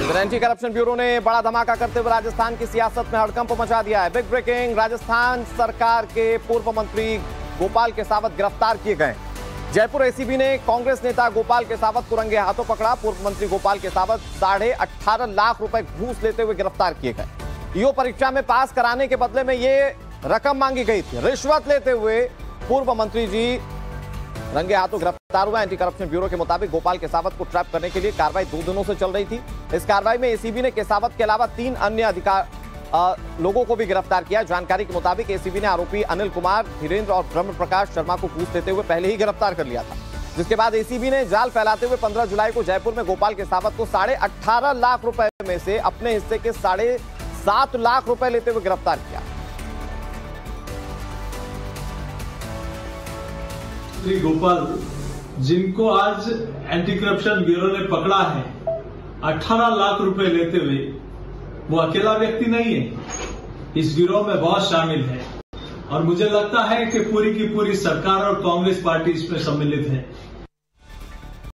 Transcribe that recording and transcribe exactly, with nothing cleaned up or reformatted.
इधर anti corruption bureau ने बड़ा धमाका करते हुए राजस्थान की सियासत में हड़कंप मचा दिया है। बिग ब्रेकिंग, राजस्थान सरकार के पूर्व मंत्री गोपाल केसावत गिरफ्तार किए गए। जयपुर एसीबी ने कांग्रेस नेता गोपाल केसावत को रंगे हाथों पकड़ा। पूर्व मंत्री गोपाल केसावत साढ़े अठारह लाख रुपए घूस लेते हुए गिरफ्तार किए गए। ईओ परीक्षा में पास कराने के बदले में ये रकम मांगी गई थी। रिश्वत लेते हुए पूर्व मंत्री जी रंगे हाथों गिरफ्तार हुआ। एंटी करप्शन ब्यूरो के मुताबिक गोपाल केसावत को ट्रैप करने के लिए कार्रवाई दो दिनों से चल रही थी। इस कार्रवाई में एसीबी ने केसावत के अलावा तीन अन्य अधिकार आ, लोगों को भी गिरफ्तार किया। जानकारी के मुताबिक एसीबी ने आरोपी अनिल कुमार, धीरेन्द्र और ब्रह्म प्रकाश शर्मा को घूस देते हुए पहले ही गिरफ्तार कर लिया था, जिसके बाद एसीबी ने जाल फैलाते हुए पंद्रह जुलाई को जयपुर में गोपाल केसावत को साढ़े अठारह लाख रुपए में से अपने हिस्से के साढ़े सात लाख रुपए लेते हुए गिरफ्तार किया। श्री गोपाल, जिनको आज एंटी करप्शन ब्यूरो ने पकड़ा है अठारह लाख रुपए लेते हुए, वो अकेला व्यक्ति नहीं है, इस गिरोह में बहुत शामिल है और मुझे लगता है कि पूरी की पूरी सरकार और कांग्रेस पार्टी इसमें सम्मिलित है।